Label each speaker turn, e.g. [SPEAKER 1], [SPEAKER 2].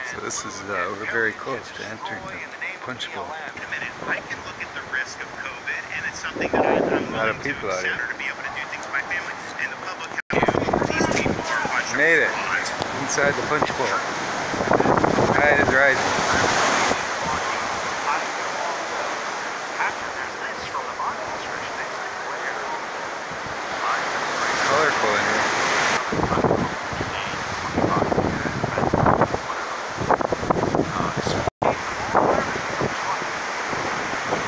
[SPEAKER 1] So this is, we're very close to entering the punch bowl.
[SPEAKER 2] I can look at the risk of COVID, and it's something that I'm willing to consider to be able to do things with my family, and the public health. These people are a bunch of
[SPEAKER 1] Made it
[SPEAKER 2] frauds.
[SPEAKER 1] inside the punch bowl. Tide is rising.